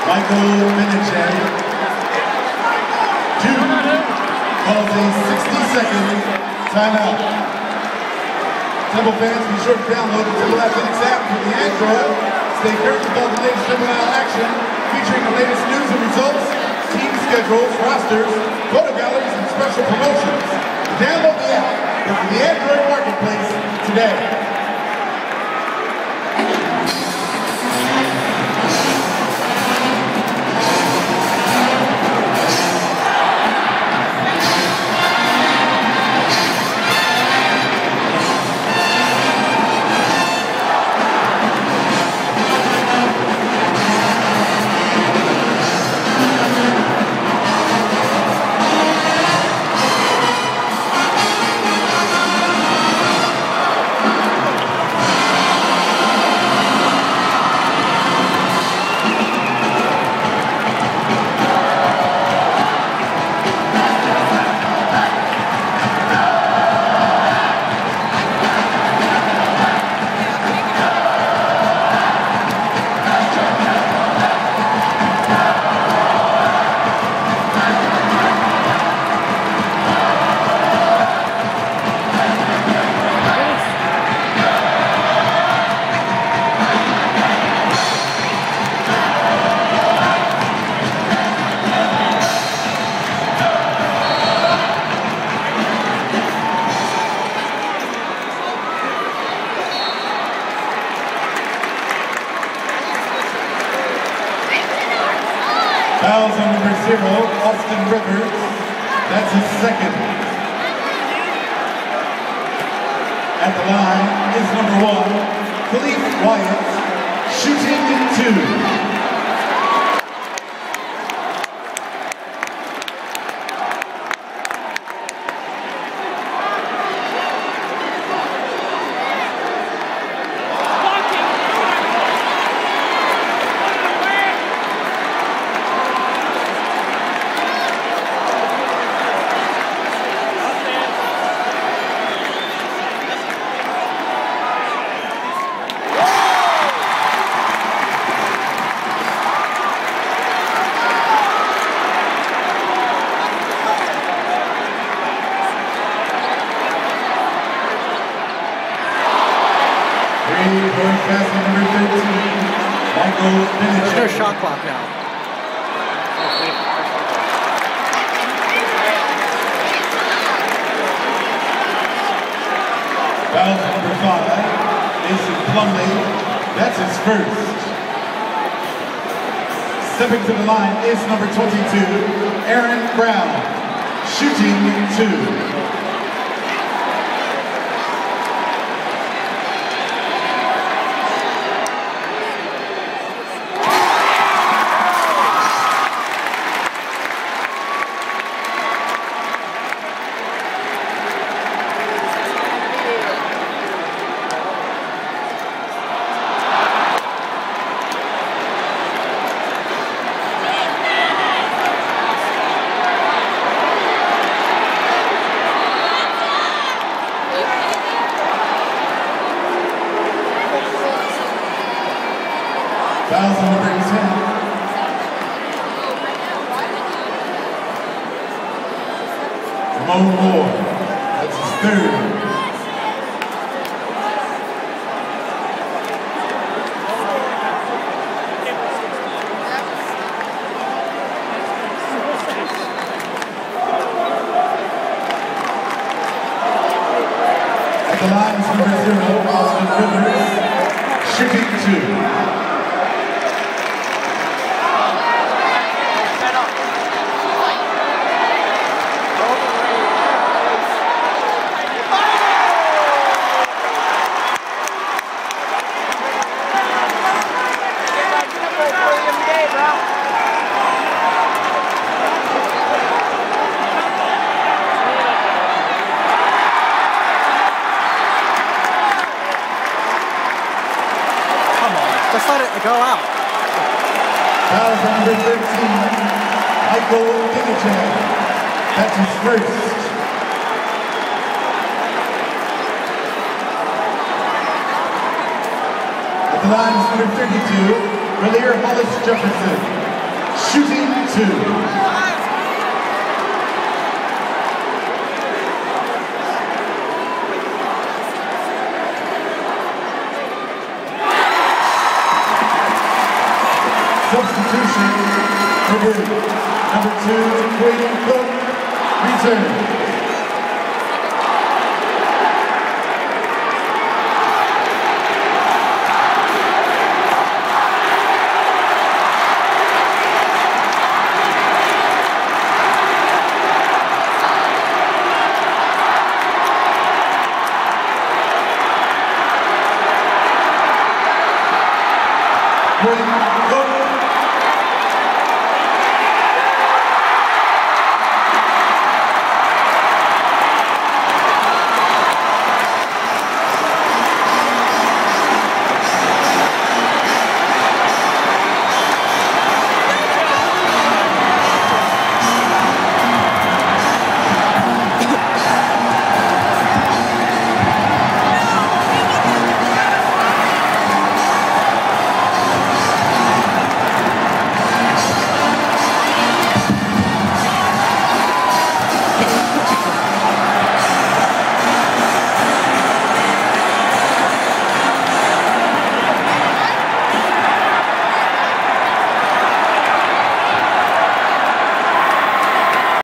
calls a 60-second timeout. Temple fans, be sure to download the Temple Athletics app for the Android. Stay current with all the latest Temple Now action, featuring the latest news and results, team schedules, rosters, photo galleries, and special promotions. Download the app from the Android Marketplace today. Fouls on number 0, Austin Rivers. That's his second. At the line is number 1, Khalif Wyatt, shooting 2. Basket number 13, Michael Bennett. There's no shot clock now. Foul number 5, Mason Plumley. That's his first. Stepping to the line is number 22, Aaron Brown, shooting 2. Fouls on number 10. Ramon Moore. That's his third. At the line is number 0, Austin Rivers, shooting 2. Let's let it go out. Foul number 13, Michael Bennett. That's his first. At the line is number 32, Raleigh Hollis Jefferson. Shooting 2. Substitution, number 2, Queen Cook, return.